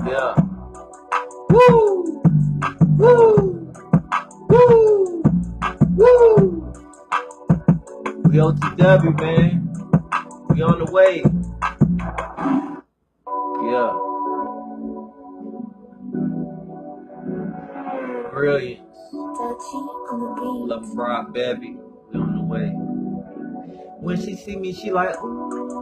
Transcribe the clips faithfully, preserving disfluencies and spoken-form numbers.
Yeah. Woo! Woo! Woo! Woo! We O T W, man. We on the way. Yeah. Brilliance. Love Rock, baby. We on the way. When she see me, she like, ooh,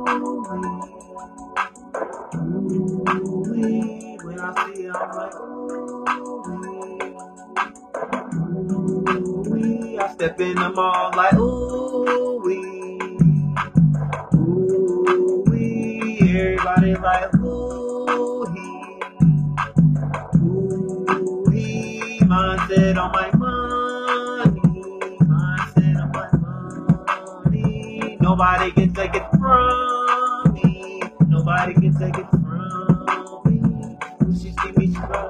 ooh, when I see her, I'm like, ooh, ooh, I step in the mall like, ooh, ooh, everybody like, ooh, ooh, mindset on my money, mindset on my money. Nobody can take it from me. Nobody can take it from me. When she see me, she like,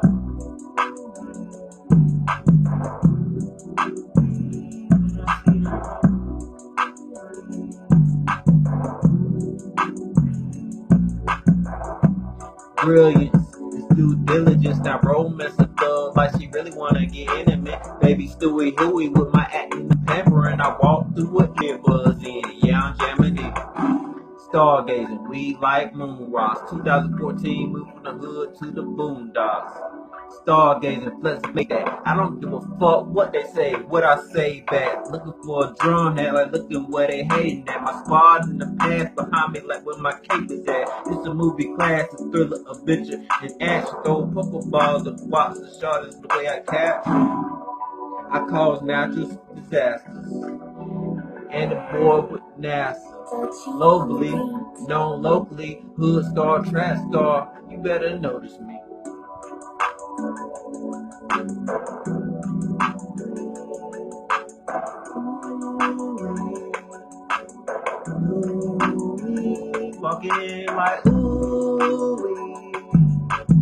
brilliance is due diligence, not romance a thug like she really wanna get intimate. Baby Stewie-Ooowee with my acting and pepper, and I walk through what it was in. Yeah, I'm jamming it. Stargazing, we like moon rocks. twenty fourteen, moved from the hood to the boondocks. Stargazing, let's make that. I don't give a fuck what they say, what I say back. Looking for a drum head, like looking where they hating at. My squad in the past behind me, like where my cape is at. It's a movie class, a thriller, a bitcher, and action. Throw pokeballs and watch the shot is the way I capture. I cause natural disasters. And the boy with NASA. Locally, known locally, hood star, trash star. You better notice me. Walking like ooh,